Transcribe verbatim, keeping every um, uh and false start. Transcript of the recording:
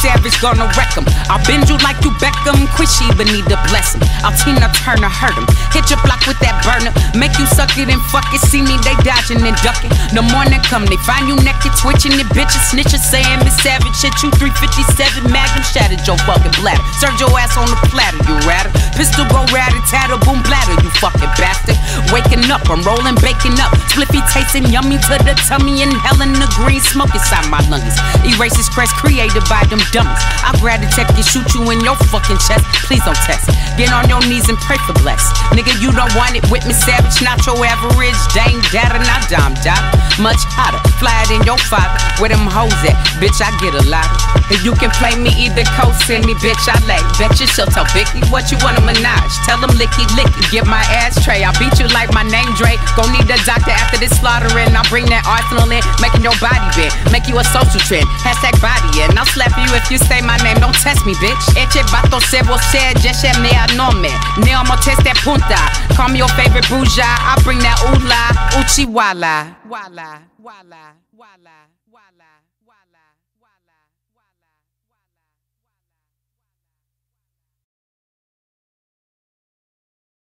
Savage gonna wreck him. I'll bend you like you Beckham, Quishy but need to bless him. I'll Tina Turner hurt him. Hit your block with that burner, make you suck it and fuck it. See me, they dodging and ducking. The morning come, they find you naked, twitching. The bitches snitching, saying Miss Savage shit. You three fifty-seven Magnum shattered your fucking bladder. Served your ass on the platter, you ratter. Pistol go ratty, tatter, boom bladder, you fucking bastard. Waking up, I'm rolling, baking up. Spliffy tasting yummy to the tummy, inhaling the green smoke inside my lungs. Erase this crest created by them dummies. I'll grab the tech and shoot you in your fucking chest. Please don't test. Get on your knees and pray for bless. Nigga, you don't want it with me, Savage. Not your average dang data, not dime dot. Much hotter, fly it in your father. Where them hoes at? Bitch, I get a lot. If you can play me either coast, send me, bitch, I lay. Bet you she'll tell Vicky what you want a menage. Tell them licky licky, get my ass tray. I'll beat you like my name Dre. Gon' need a doctor after this slaughtering. I'll bring that arsenal in, making your body bend. Make you a social trend, hashtag body in. I'll slap you if you say my name, don't test me, bitch. Eche bato se você, jeche me a nome. Ne amo teste punta. Call me your favorite bouja. I bring that ula, uchi wala. Wala, wala, wala, wala.